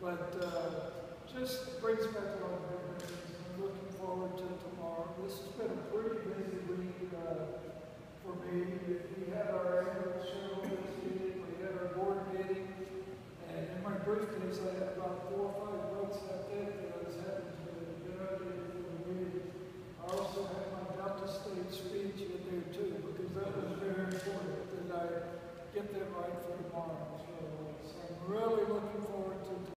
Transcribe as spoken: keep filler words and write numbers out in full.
But uh, just brings back a lot of memories. I'm looking forward to tomorrow. This has been a pretty busy week uh, for me. We had our annual shareholders meeting, we had our board meeting, and in my briefcase I had about four or five notes that day that I was having to get ready for the meeting. I also had my Delta State speech in there too, because that was very important that I get that right for tomorrow. So, so I'm really looking forward to